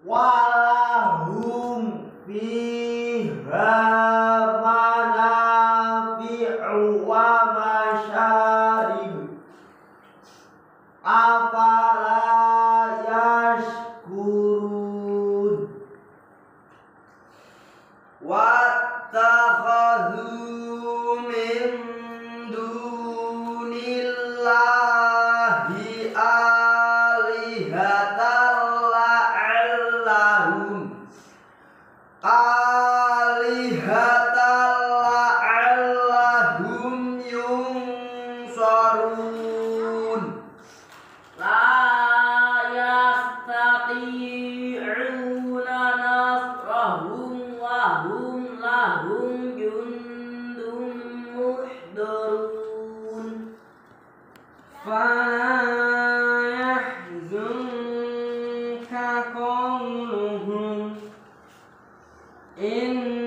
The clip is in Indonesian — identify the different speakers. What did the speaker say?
Speaker 1: walahum fiha manafi'u wa masyarib afala yashkurun wattakhadhu min dunillahi alihatan yunsarun
Speaker 2: la yastati'una nasrahum wa hum lahum jundum muhdarun
Speaker 3: fala yahzunka qawluhum